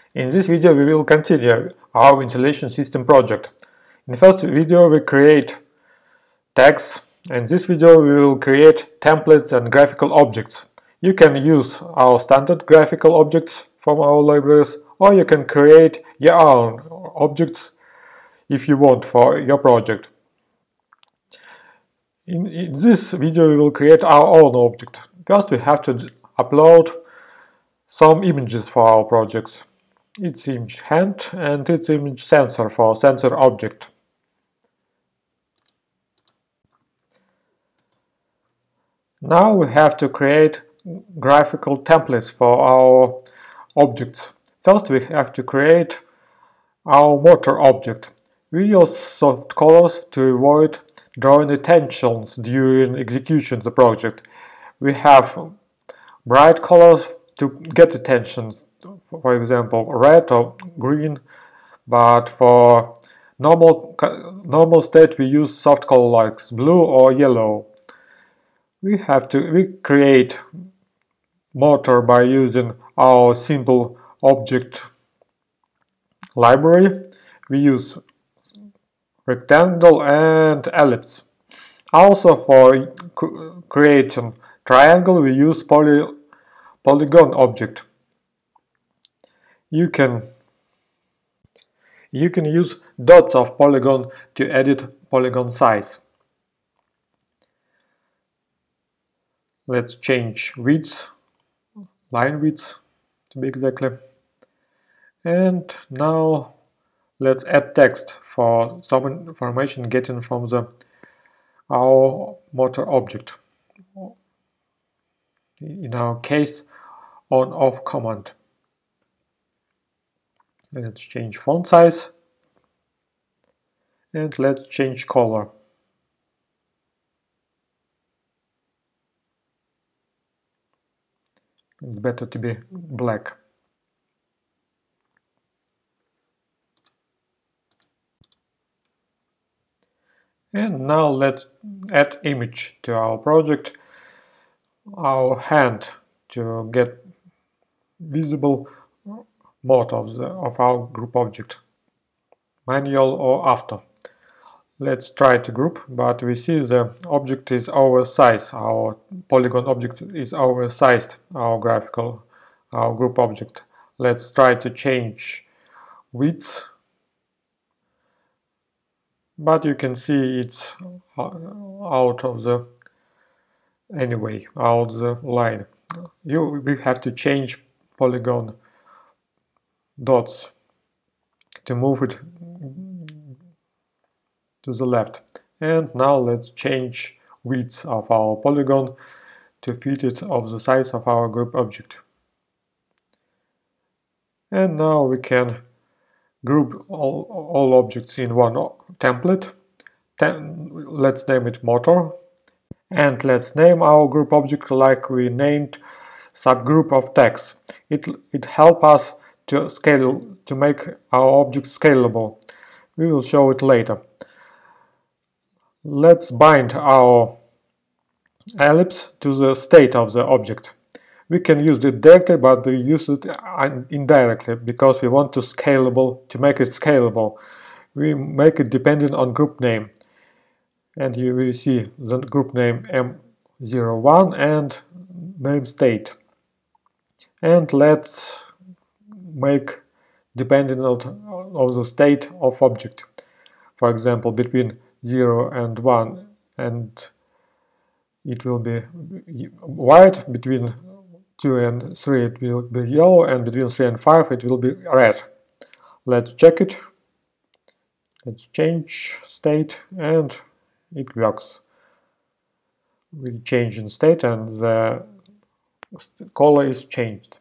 In this video we will continue our ventilation system project. In the first video we create tags, and in this video we will create templates and graphical objects. You can use our standard graphical objects from our libraries, or you can create your own objects if you want for your project. In this video we will create our own object. First we have to upload some images for our projects. Its image hand and its image sensor for sensor object. Now we have to create graphical templates for our objects. First we have to create our motor object. We use soft colors to avoid drawing attentions during execution of the project. We have bright colors to get attention, for example red or green, but for normal state we use soft color like blue or yellow. We create motor by using our simple object library. We use rectangle and ellipse. Also for creating triangle we use polygon object. You can use dots of polygon to edit polygon size. Let's change width, line width to be exactly. And now let's add text for some information getting from our motor object. In our case, on/off command. Let's change font size and let's change color. It's better to be black. And now let's add image to our project. Our hand to get visible mode of our group object, manual or after. Let's try to group, but we see the object is oversized. Our polygon object is oversized, our group object. Let's try to change width, but you can see it's out of the line. We have to change polygon dots to move it to the left. And now let's change width of our polygon to fit it of the size of our group object. And now we can group all objects in one template. Let's name it motor. And let's name our group object like we named subgroup of tags. It helps us to make our object scalable. We will show it later. Let's bind our ellipse to the state of the object. We can use it directly, but we use it indirectly because we want to make it scalable. We make it dependent on group name. And you will see the group name M01 and name state. And let's make dependent of the state of object. For example, between 0 and 1, and it will be white, between 2 and 3 it will be yellow, and between 3 and 5 it will be red. Let's check it. Let's change state, and it works. We change in state and the color is changed.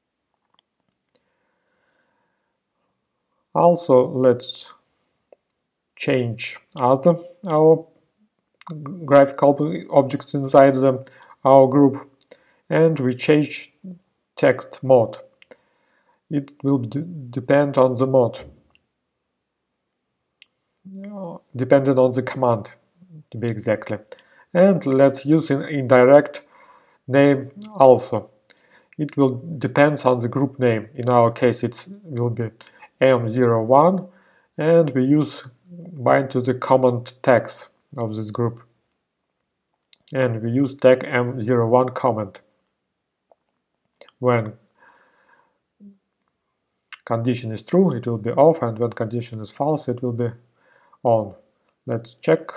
Also, let's change our graphical objects inside our group, and we change text mode. It will depend on the mode, depending on the command to be exactly. And let's use an indirect name also. it will depends on the group name. In our case it will be M01, and we use bind to the command tags of this group, and we use tag M01 comment. When condition is true, it will be off, and when condition is false, it will be on. Let's check.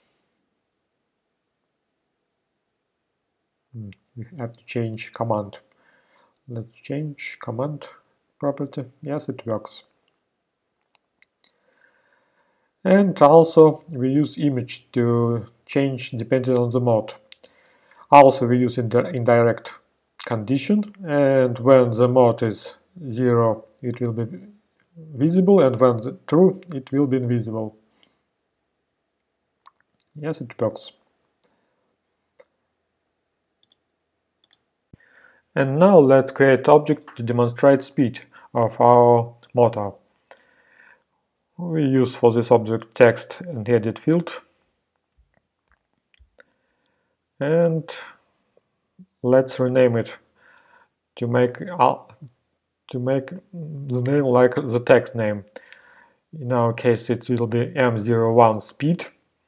We have to change command. Let's change command property. Yes, it works. And also we use image to change depending on the mode. Also we use indirect condition, and when the mode is 0 it will be visible, and when true it will be invisible. Yes, it works. And now let's create object to demonstrate speed of our motor. We use for this object text and edit field, and let's rename it to make the name like the text name. In our case it will be M01 speed,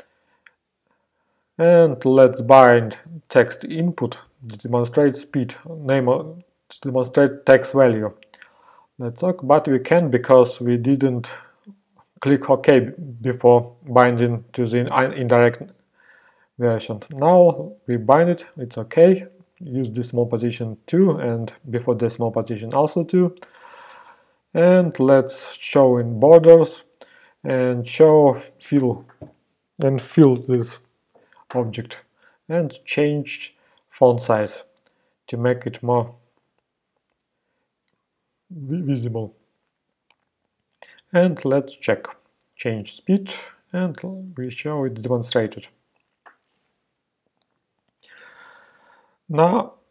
and let's bind text input to demonstrate speed name to demonstrate text value. Let's look, but we can't because we didn't click OK before binding to the indirect version. Now we bind it, it's OK. Use decimal position 2, and before decimal position also 2. And let's show in borders and fill this object, and change font size to make it more visible. And let's check. Change speed, and we show it demonstrated. Now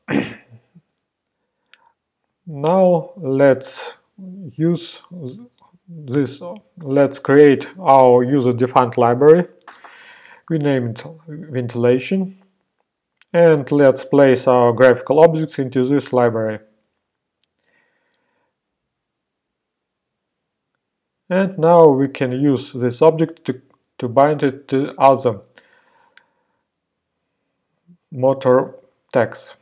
let's use this. Let's create our user-defined library. We name it ventilation, and let's place our graphical objects into this library. And now we can use this object to bind it to other motor tags.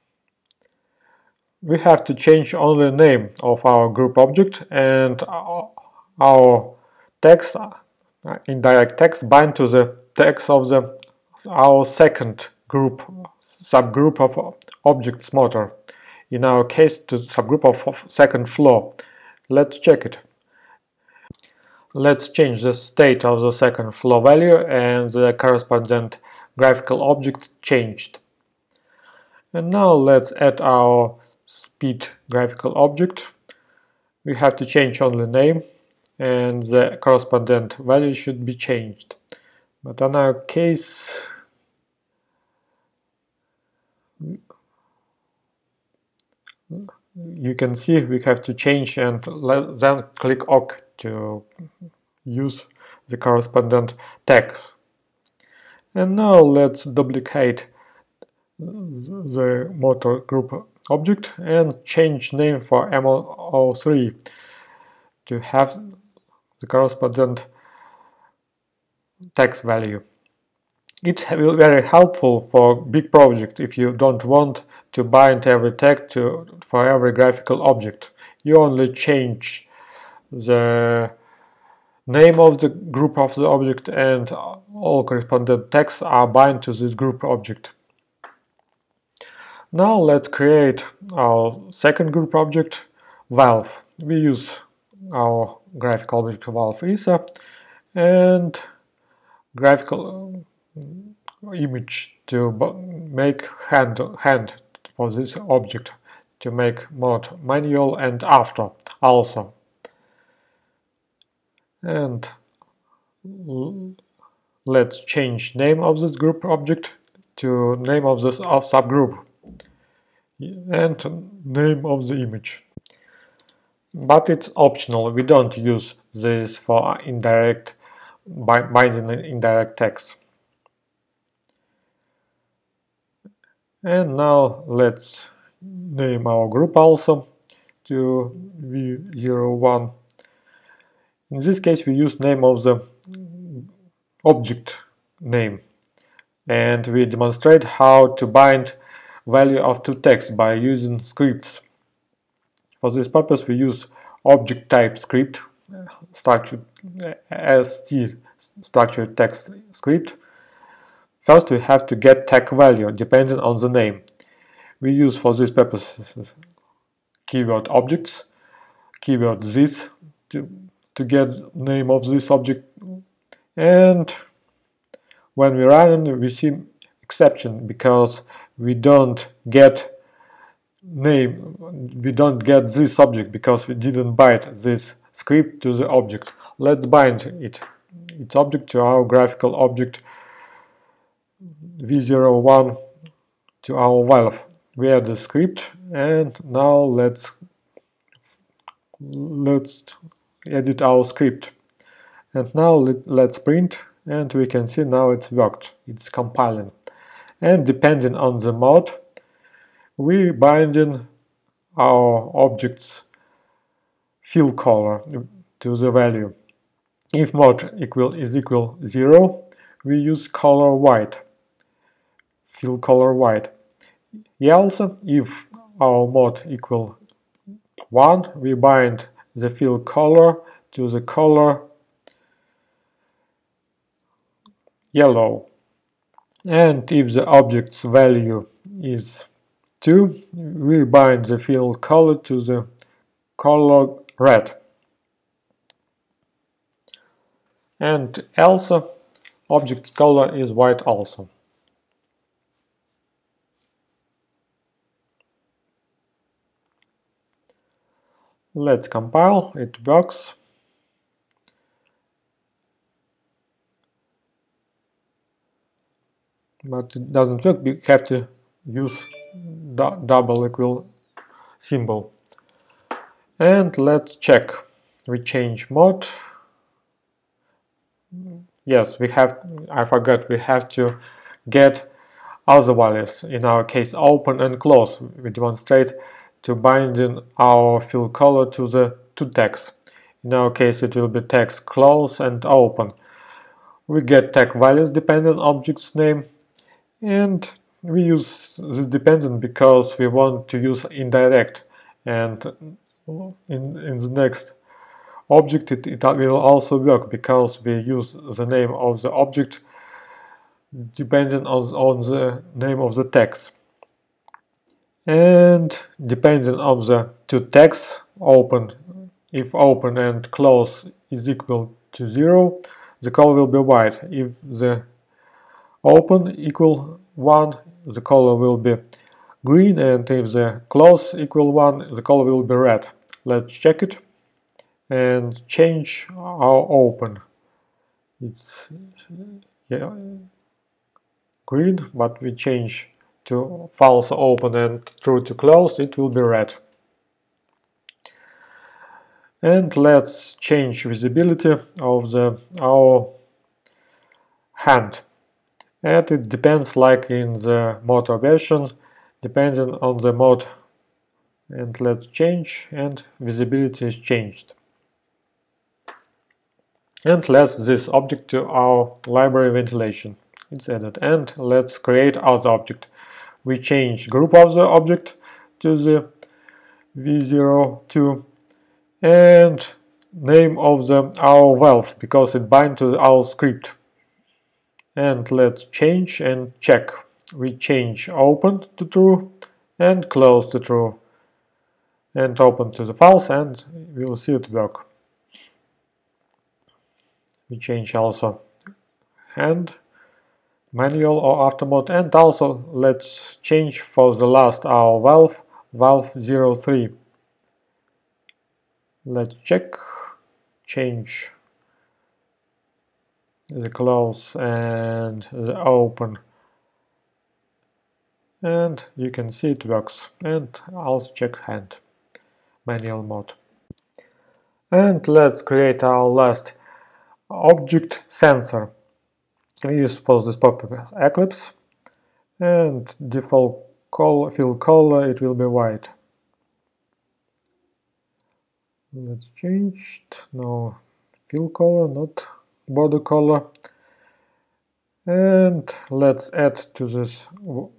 We have to change only the name of our group object, and our text, indirect text, bind to the text of our second subgroup of objects motor. In our case, to subgroup of second floor. Let's check it. Let's change the state of the second floor value, and the corresponding graphical object changed. And now let's add our speed graphical object. We have to change only name, and the corresponding value should be changed. But in our case, you can see we have to change, and then click OK to use the corresponding tag. And now let's duplicate the motor group object and change name for M03 to have the corresponding text value. It's very helpful for big project if you don't want to bind every tag for every graphical object. You only change the name of the group of the object, and all corresponding tags are bind to this group object. Now let's create our second group object, valve. We use our graphical object valve ISA and graphical image to make hand for this object, to make mode manual and after also. And let's change name of this group object to name of this subgroup and name of the image. But it's optional, we don't use this for binding indirect text. And now let's name our group also to v01. In this case we use name of the object name, and we demonstrate how to bind value of two texts by using scripts. For this purpose we use object type script, structured st structured text script. First we have to get tag value depending on the name. We use for this purpose keyword objects, keyword this to get name of this object, and when we run it, we see exception because we don't get this object because we didn't bind this script to the object. Let's bind its object to our graphical object v01 to our valve. We add the script, and now let's edit our script. And now let's print, and we can see now it's worked, it's compiling. And depending on the mode, we binding our object's fill color to the value. If mode is equal 0, we use color white, fill color white. Else, if our mode equal 1, we bind the fill color to the color yellow. And if the object's value is 2, we bind the fill color to the color red. And else, object color is white also. Let's compile, it works. But it doesn't work, we have to use double equal symbol. And let's check. We change mode. Yes, I forgot, we have to get other values, in our case open and close. We demonstrate to binding our fill color to the two tags. In our case it will be tags close and open. We get tag values dependent object's name, and we use this dependent because we want to use indirect, and in the next object it will also work because we use the name of the object depending on the name of the text. And depending on the two tags, open, if open and close is equal to 0, the color will be white. If the open equal 1, the color will be green, and if the close equal 1, the color will be red. Let's check it and change our open. It's green, but we change to false open and true to close, it will be red. And let's change visibility of our hand. And it depends, like in the motor version, depending on the mode. And let's change, and visibility is changed. And let's this object to our library ventilation. It's added. And let's create other object. We change group of the object to the v02 and name of our valve because it binds to our script. And let's change and check. We change open to true and close to true and open to the false, and we will see it work. We change also hand, manual or after mode, and also let's change for the last our valve 03. Let's check, change the close and the open, and you can see it works. And also check hand, manual mode. And let's create our last object sensor. We use for this purpose Eclipse, and default fill color, it will be white. Let's change it. No, fill color, not border color. And let's add to this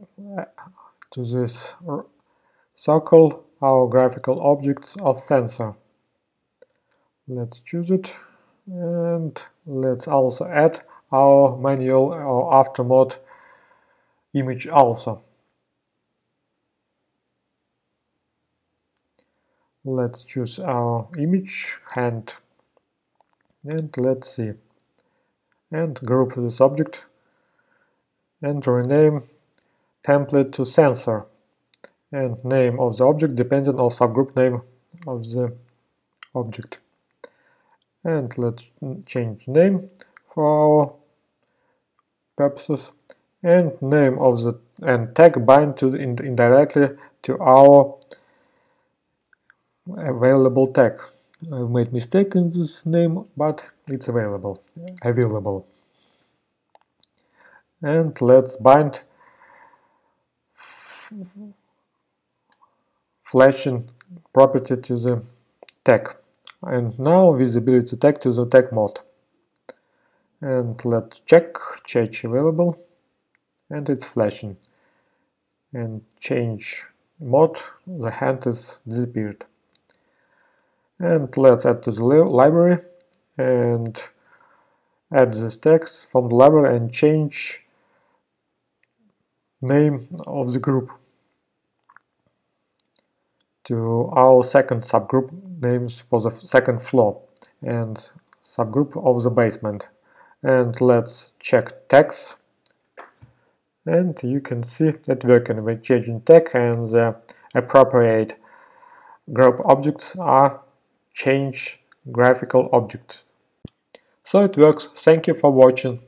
circle our graphical objects of sensor. Let's choose it, and let's also add our manual or after mode image also. Let's choose our image hand, and let's see, and group this object and rename template to sensor, and name of the object depending on subgroup name of the object. And let's change name for our purposes, and name of the tag bind to indirectly to our available tag. I made mistake in this name, but it's available. And let's bind flashing property to the tag, and now visibility tag to the tag mode. And let's check available, and it's flashing. And change mode, the hand is disappeared. And let's add to the library and add this text from the library and change name of the group to our second subgroup names for the second floor and subgroup of the basement. And let's check tags, and you can see it working with changing tag, and the appropriate group objects are change graphical objects. So it works. Thank you for watching.